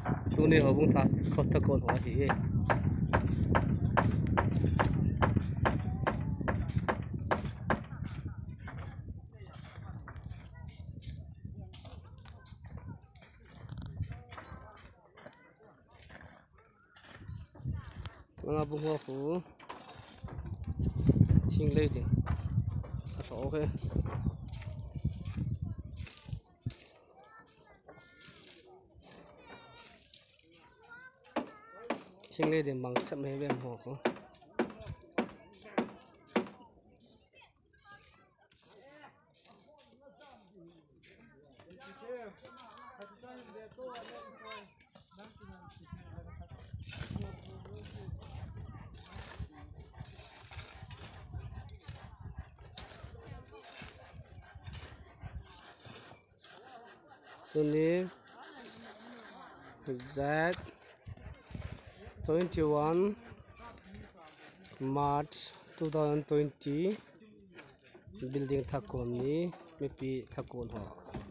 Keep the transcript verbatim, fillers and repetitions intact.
Chú này họ cũng thật không thật còn họ thì mga bunga po ching lady okay ching lady mang sắp mấy bên hồ có Today that twenty-one March twenty twenty building thakon ni mepi thakon ho